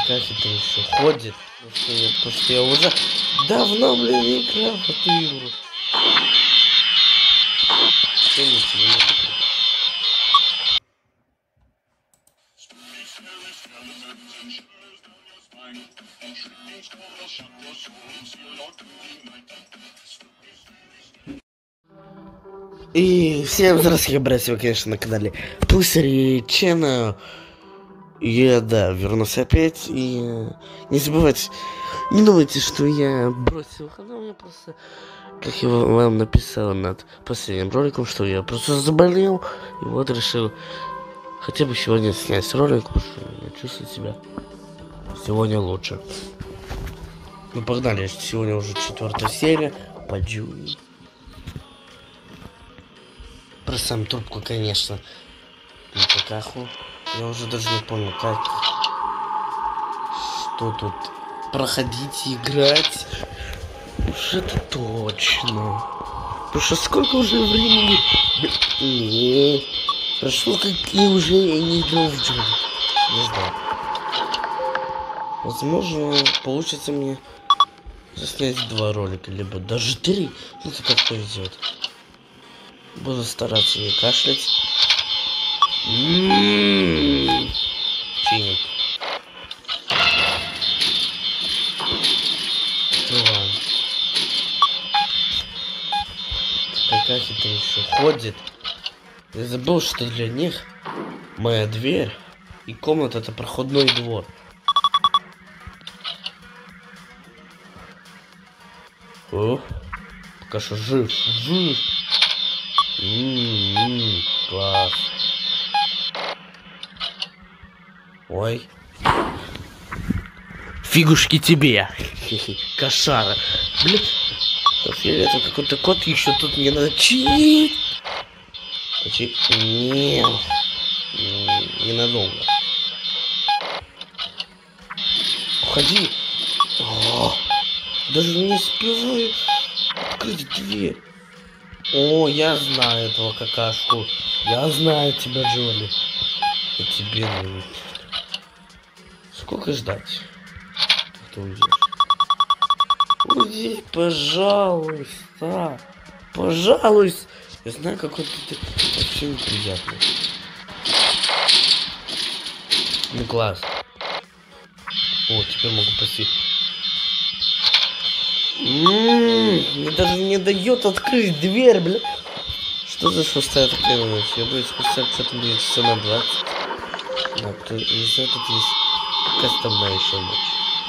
Какая хитро еще ходит. Потому что я уже давно, блин, не играл в эту игру. И всем здравствуйте, братья, вы, конечно, на канале Пусари Channel. Я, да, вернулся опять. И не забывайте, не думайте, что я бросил канал. Я просто, как я вам написал над последним роликом, что я просто заболел. И вот решил хотя бы сегодня снять ролик, потому что я чувствую себя сегодня лучше. Ну, погнали, сегодня уже 4-я серия. Пойдем. Про сам трубку, конечно, на какаху. Я уже даже не помню, как, что тут проходить, играть. Уж это точно. Потому что сколько уже времени? Прошло, как и уже я не играл в Джоли. Не знаю. Возможно, получится мне заснять 2 ролика, либо даже 3. Ну, это как повезет. Буду стараться не кашлять. Чиник. Открываем. Какая хитро еще ходит. Я забыл, что для них моя дверь и комната — это проходной двор. О, пока что жив. Класс. Ой. Фигушки тебе. Кошара. Блин. Фиолетовый какой-то кот еще тут мне надо чинить. Нет. Ненадолго. Уходи. О, даже не успеваю открыть дверь. О, я знаю этого какашку. Я знаю тебя, Джоли. И тебе нужно. Сколько ждать? Ты уйдешь. Уйди, пожалуйста. Пожалуйста. Я знаю, какой ты вообще неприятный. Ну, класс. О, теперь могу пойти. Мне даже не дает открыть дверь, бля. Что за шестая такая ночь? Я боюсь, спустя что-то будет все на 20. Да, кто не знает, тут есть кастомная еще ночь.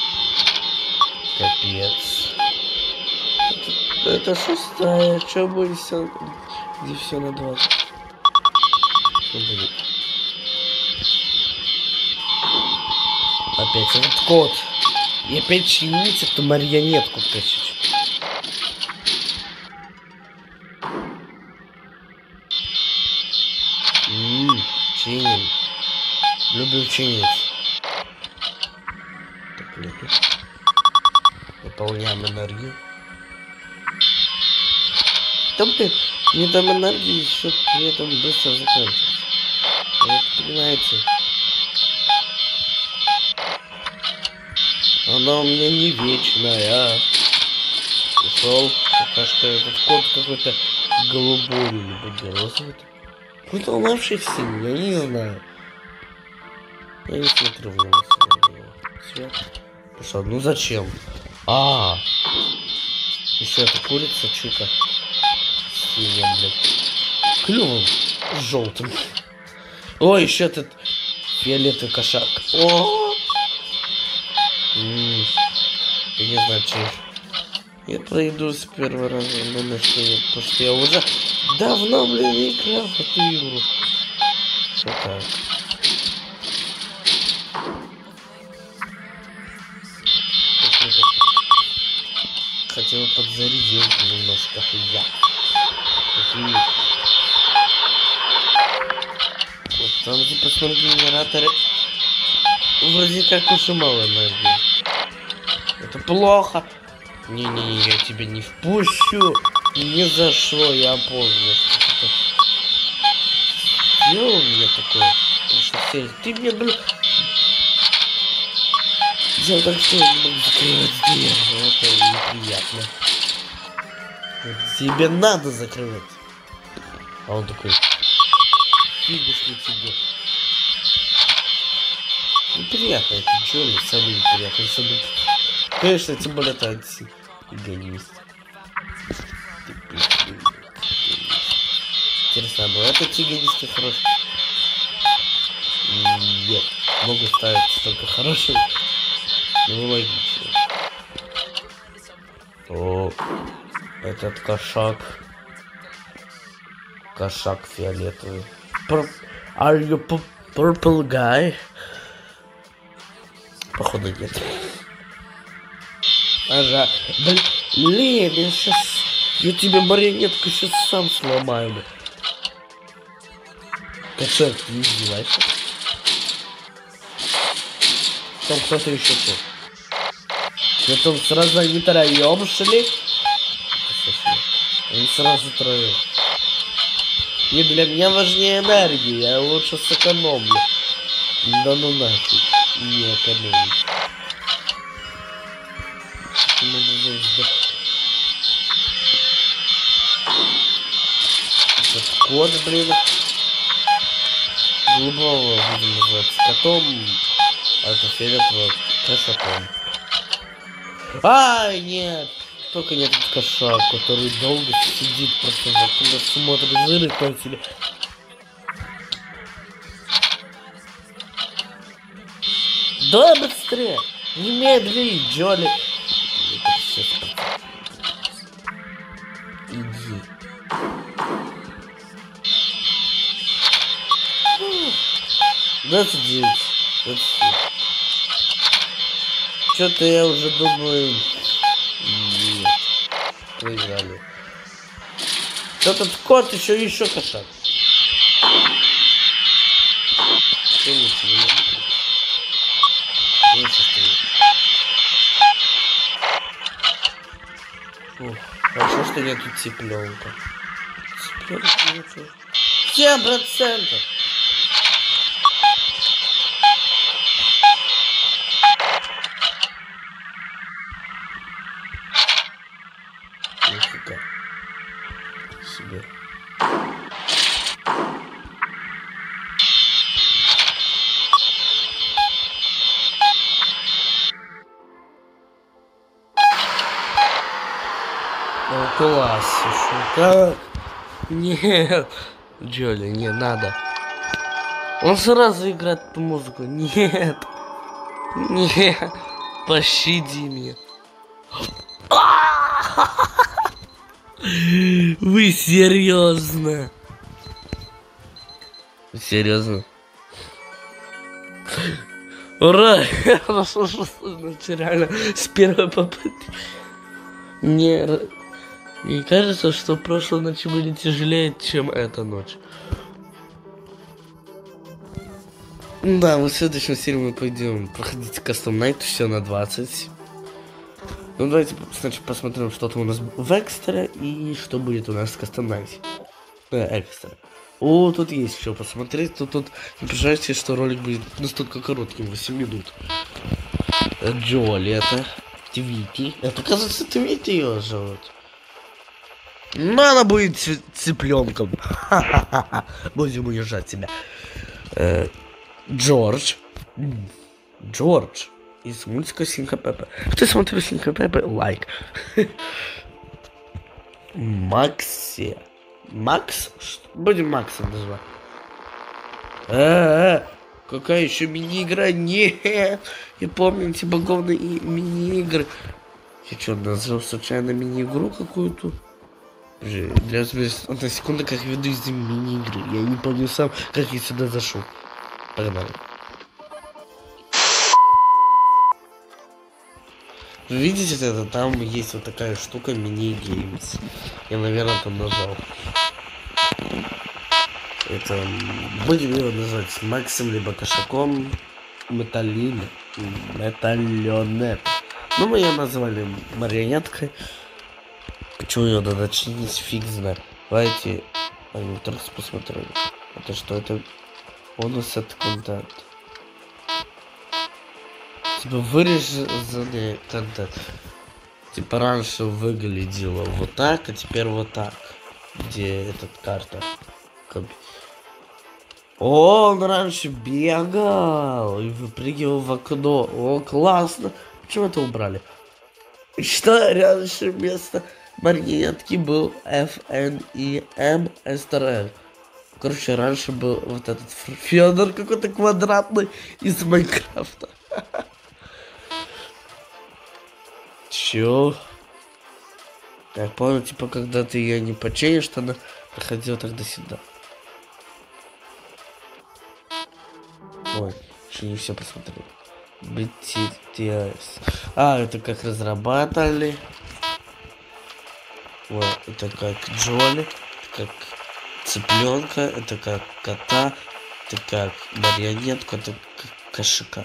Капец. Это шестая. Что будет все? Где все на 20? Что будет? Опять этот кот. И опять чинить эту марионетку тащить. Чиним. Люблю чинить. Так, лету. Выполняем энергию. Да блин, не дам энергии, еще при этом быстро заканчивается. Вот, понимаете. Она у меня не вечная. Ушел. Пока что этот кот какой-то голубой, либо розовый. Какой-то улавшийся, я не знаю. Я не смотрю в него цвет. Пошел. Ну зачем? Еще эта курица чука. Синяя, блядь. Клювом желтым. О, еще этот фиолетовый кошак. О! Я не знаю, че. Я пройду с первого раза, потому что я уже давно, блин, не играл в эту игру. Что так? Хотел подзарядить немножко я. Вот там запасном генераторе вроде как уж и мало энергии. Это плохо. Не-не-не, я тебя не впущу. Ни за что, я помню. Сделал мне такое. Ты мне, блин. Дело так, что я не могу закрывать дверь, это неприятно. Тебе надо закрывать. А он такой, фигушки тебе. Неприятно, это Джоли, самый неприятный, самый... Конечно, тем более это антигонист. Интересно, а бывают антигонисты хорошие? Нет, могут ставить только хорошие. Ну, логично. О, этот кошак. Кошак фиолетовый. Are you purple guy? Походу нет. Ага. Блин, я сейчас... Я тебе марионетку сейчас сам сломаю, бля. Кошак, ты не издевайся. Там кто-то еще тут. Это он сразу не троем шли? Он сразу троем. И для меня важнее энергии, я лучше сэкономлю. Да ну нафиг, не экономить. Этот кот, блин. Голубого будем называть котом, а это фиолетового кошаком. Ай, нет! Только не этот кошак, который долго сидит просто вокруг, смотрит зыркает. Да быстрее! Немедли, Джоли! Иди. 29. 27. Что-то я уже думаю... Нет. Проиграли. Этот кот еще кошак. Что лучше? Лучше стоит. Фух, хорошо, что нету цыпленка. Цыпленка нету. 7%! Нифига себе. Ну, класс, как? Нет, Джоли, не надо. Он сразу играет эту музыку. Нет, нет, пощади меня. Вы серьезно? Серьезно? Ура! Хорошо, что реально с первой попытки. Мне кажется, что прошлой ночи были тяжелее, чем эта ночь. Да, в следующем серии мы пойдем проходить Custom Night, все на 20. Ну давайте сначала посмотрим, что там у нас в экстра и что будет у нас в Custom Night. Экстра. О, тут есть что посмотреть. Тут не переживайте, что ролик будет настолько коротким, 8 минут. Джоли, это Твити. Это, оказывается, Твити ее зовут. Но она будет цыпленком. Будем уезжать тебя. Джордж. Джордж. Из мультика Свинка Пеппа. Кто смотрел Свинка Пеппа? Лайк. Макси. Макс? Будем Максом называть. Какая еще мини-игра? Нет. Я помню эти боговные мини-игры. Я что, назвал случайно мини-игру какую-то? Для на секунду, как веду из мини-игры. Я не помню сам, как я сюда зашел. Погнали. Видите это? Там есть вот такая штука мини-геймс. Я, наверное, там нажал. Это... Будем его называть Максом, либо Кошаком. Металлин. Металлионет. Ну, мы ее назвали марионеткой. Почему ее надо чинить? Фиг знает. Давайте... второй раз посмотрим. Это что? Это... Бонус от контакта. Типа вырезанный контент. Типа раньше выглядело вот так, а теперь вот так. Где этот карта? О, он раньше бегал и выпрыгивал в окно. О, классно. Почему это убрали? Что раньше вместо марионетки был FNEM. Короче, раньше был вот этот Федор какой-то квадратный из Майнкрафта. Чё? Я помню, типа, когда ты ее не починишь, она проходила тогда сюда. Ой, еще не все посмотрел. BTS. А, это как разрабатывали. Вот, это как Джоли, это как цыпленка, это как кота, это как марионетку, это как кошака.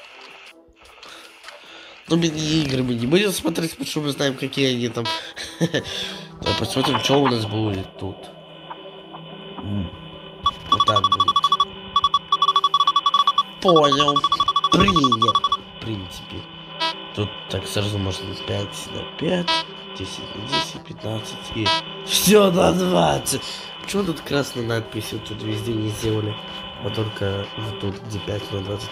Ну, мини-игры мы не будем смотреть, потому что мы знаем, какие они там. Давай посмотрим, что у нас будет тут. Вот так будет. Понял. Принят. В принципе. Тут так сразу можно 5 на 5, 10 на 10, 15 и... Все на 20. Почему тут красная надпись вот тут везде не сделали? А только вот тут, где 5 на 20.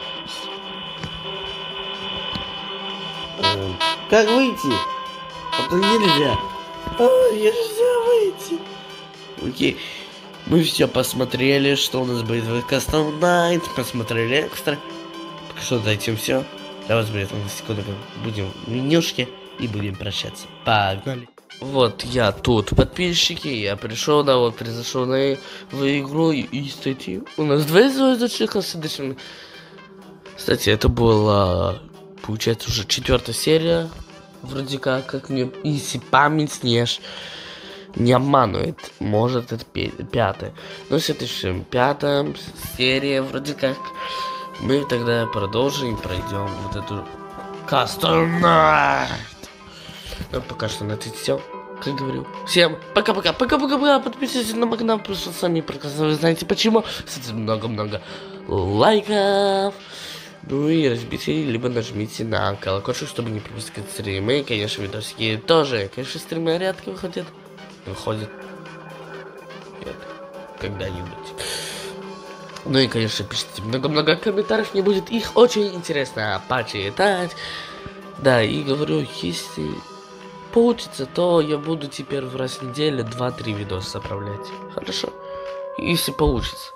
Как выйти? А то нельзя. Нельзя выйти. Окей. Мы все посмотрели, что у нас будет в Custom Night. Посмотрели экстра. Что, дайте все. Для вас будет на секунду. Будем в менюшке и будем прощаться. Погнали. Вот я тут, подписчики. Я пришел, да, вот произошел в игру и статью. У нас 2 звездочек на следующем. Кстати, это была, получается, уже 4-я серия. Вроде как мне, если память не обманывает, может это 5-я. Но с этой 5-я серия, вроде как, мы тогда продолжим и пройдем вот эту Custom Night. Ну, пока что на это все, как говорю. Всем пока-пока, пока-пока-пока, подписывайтесь на мой канал, потому что сами прекрасно вы знаете почему. Кстати, много-много лайков. Ну и разбейте, либо нажмите на колокольчик, чтобы не пропускать стримы. И, конечно, видосики тоже. Конечно, стримы редко выходят. Выходят. Нет. Когда-нибудь. Ну и, конечно, пишите много-много комментариев. Мне будет их очень интересно почитать. Да, и говорю, если получится, то я буду теперь в раз в неделю 2-3 видоса заправлять. Хорошо? Если получится.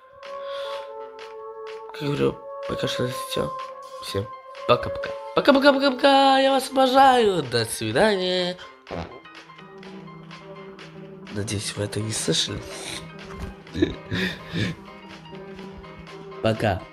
Как говорю, пока что все. Всем пока-пока. Пока-пока-пока-пока. Я вас обожаю. До свидания. Надеюсь, вы это не слышали. Пока.